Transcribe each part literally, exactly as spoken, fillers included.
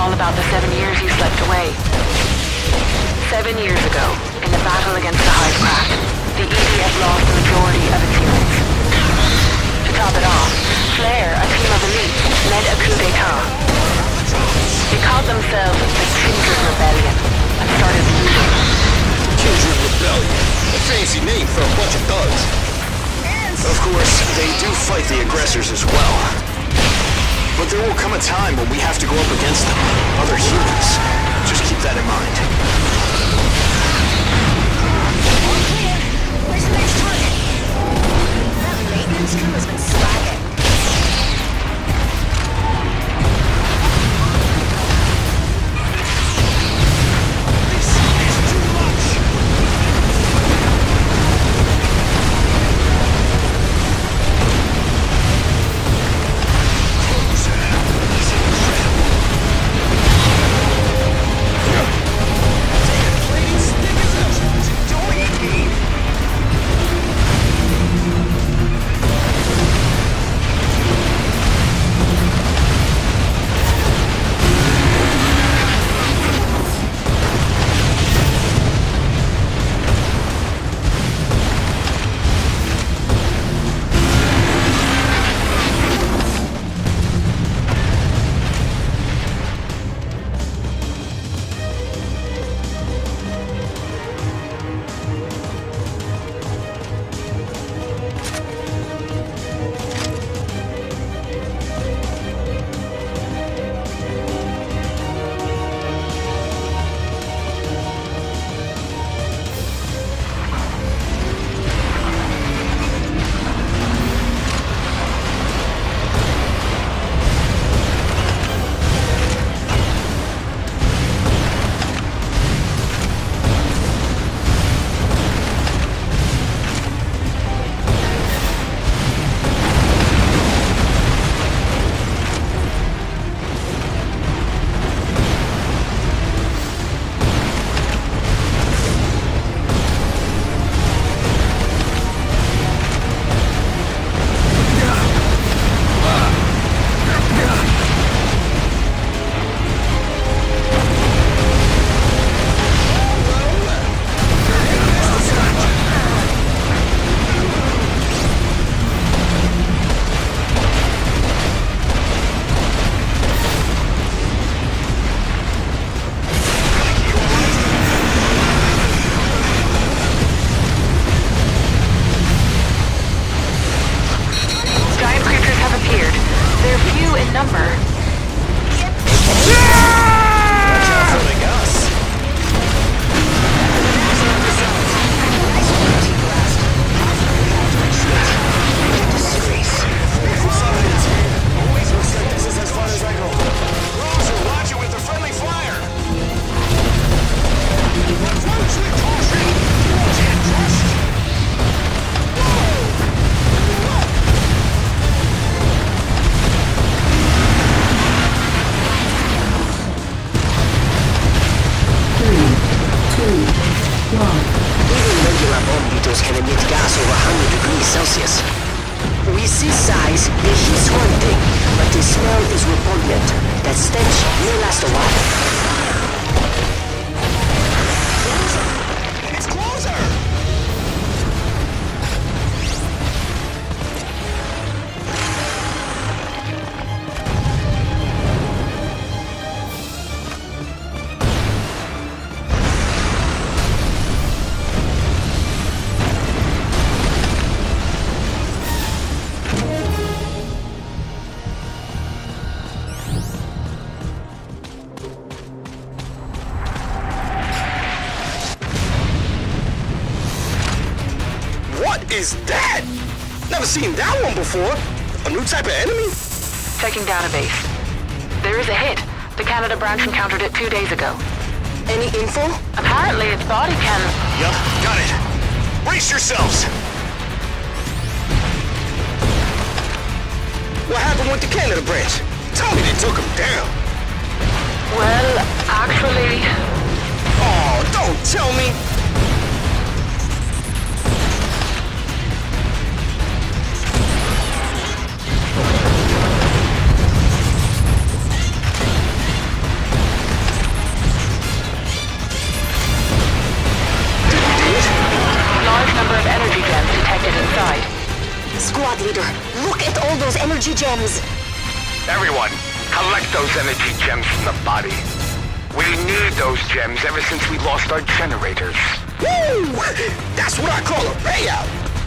all about the seven years you slept away. Seven years ago, in the battle against the Hive Craft, the E D F lost the majority of its units. To top it off, Flare, a team of elites, led a coup d'etat. They called themselves the Kindred Rebellion and started looting. Kindred Rebellion? A fancy name for a bunch of thugs. Of course, they do fight the aggressors as well. But there will come a time when we have to go up against them, other humans. Just keep that in mind. Where's the next target? That maintenance crew has been slacking. Is that? Never seen that one before. A new type of enemy? Checking database. There is a hit. The Canada branch encountered it two days ago. Any info? Apparently its body can... Yup, got it. Brace yourselves! What happened with the Canada branch? Tell me they took him down. Well, actually... Oh, don't tell me! Look at all those energy gems! Everyone, collect those energy gems from the body. We need those gems ever since we lost our generators. Woo! That's what I call a payout!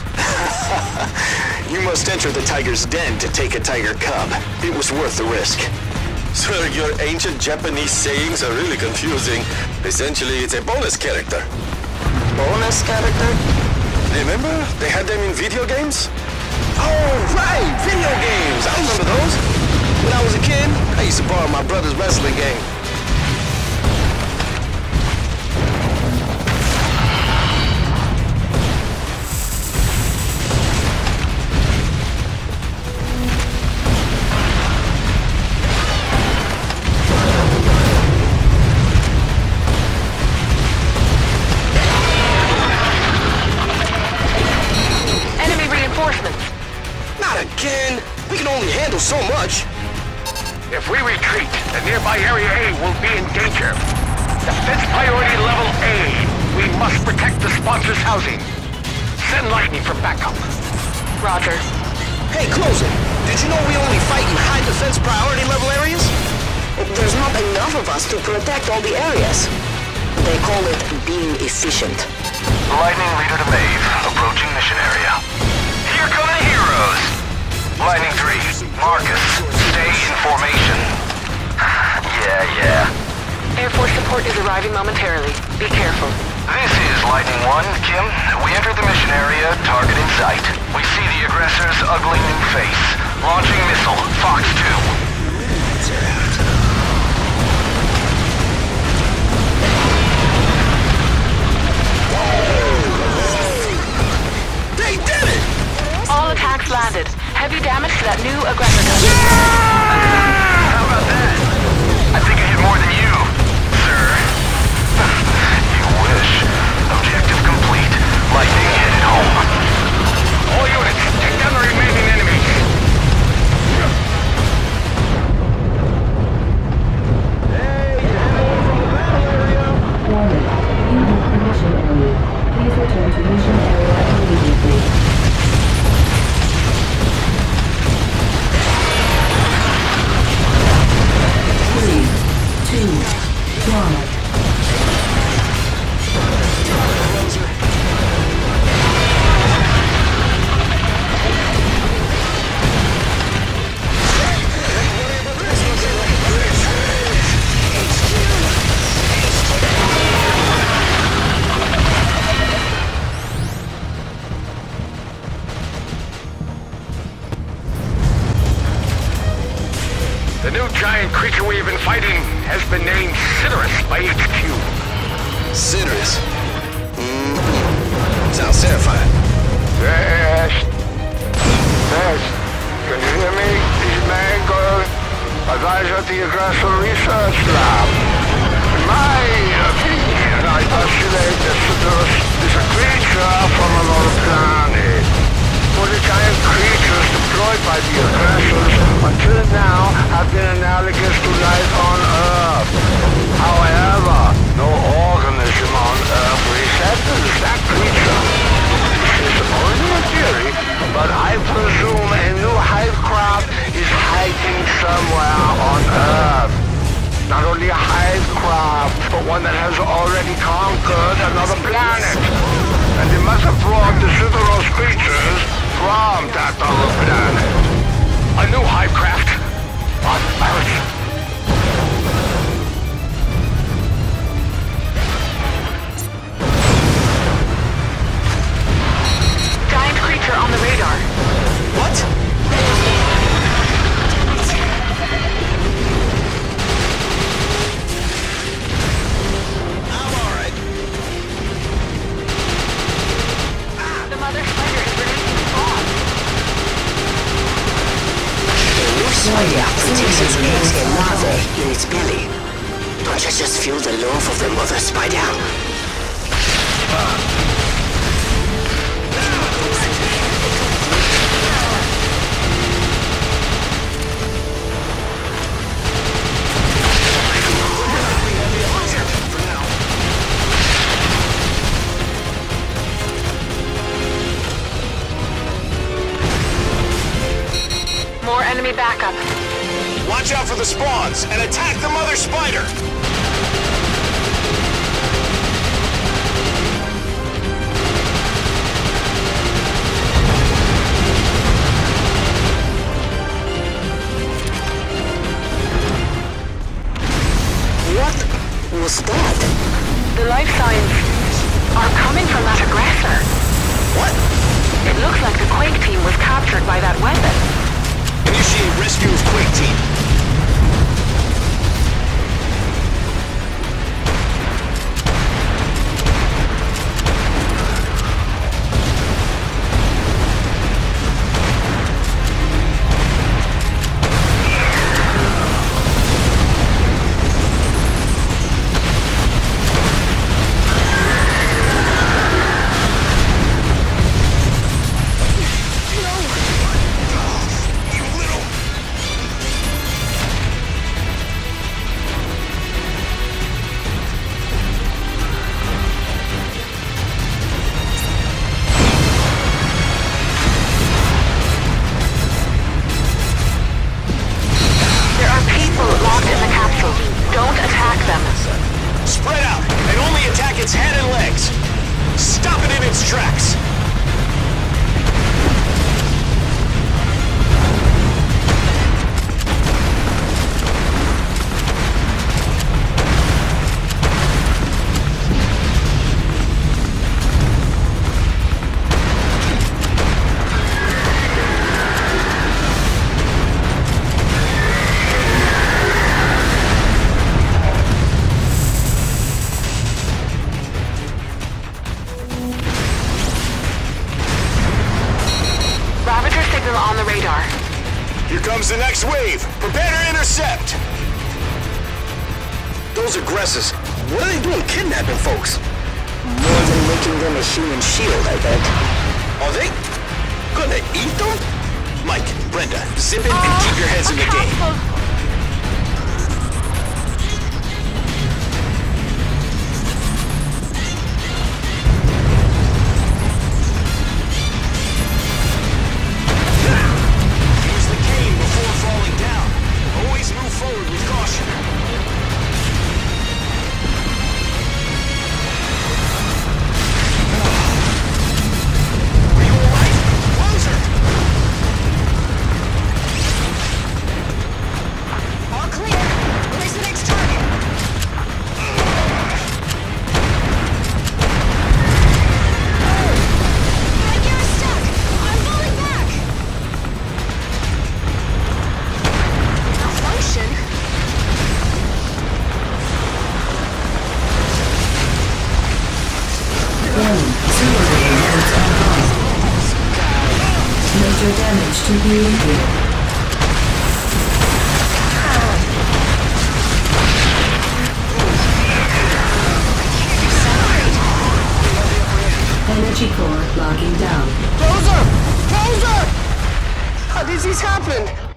You must enter the tiger's den to take a tiger cub. It was worth the risk. Sir, your ancient Japanese sayings are really confusing. Essentially, it's a bonus character. Bonus character? Remember? They had them in video games? Oh, right! Video games! I remember those. When I was a kid, I used to borrow my brother's wrestling game. Again? We can only handle so much. If we retreat, the nearby Area A will be in danger. Defense priority level A. We must protect the sponsor's housing. Send lightning for backup. Roger. Hey, Closer, did you know we only fight in high defense priority level areas? There's not enough of us to protect all the areas. They call it being efficient. Lightning leader to Maeve, approaching mission area. Here come the heroes! Lightning three, Marcus, stay in formation. Yeah, yeah. Air Force support is arriving momentarily. Be careful. This is Lightning one, Kim. We entered the mission area, target in sight. We see the aggressor's ugly new face. Launching missile, Fox two. They did it! All attacks landed. Heavy damage to that new aggressor gun. How about that? I think I hit more than you, sir. You wish. Objective complete. Lightning headed home. All units, take down the remaining enemies. Warning. You have the mission area. Please return to mission area immediately. Three, two, one. The new giant creature we've been fighting has been named Sidoris by H Q. Sidoris? Mm-hmm. Sounds terrifying. Yes. Yes. Can you hear me? This is Mangold, advisor at the Aggressor Research Lab. In my opinion, I postulate that Sidoris is a creature from another planet. For the giant creatures deployed by the aggressors until now have been analogous to life on Earth. However, no organism on Earth resembles that creature. This is only a theory, but I presume a new hivecraft is hiding somewhere on Earth. Not only a hivecraft, but one that has already conquered another planet. And it must have brought the Sidoros creatures from that other planet. A new hivecraft on Earth. Giant creature on the radar. What? I'm alright. The mother spider is releasing spawn. A new spider protects its eggs and larvae in its belly. Don't you just feel the love of the mother spider? enemy backup. Watch out for the spawns and attack the mother spider! What was that? The life signs are coming from that aggressor. What? It looks like the Quake team was captured by that weapon. Initiate rescue of Quake team. Spread out and only attack its head and legs. Stop it in its tracks. On the radar. Here comes the next wave. Prepare to intercept. Those aggressors, what are they doing kidnapping folks? More than making them a human shield, I bet. Are they gonna eat them? Mike, Brenda, zip it and keep your heads in the game. Major damage to the engine. Energy core locking down. Closer! Closer! How did this happen?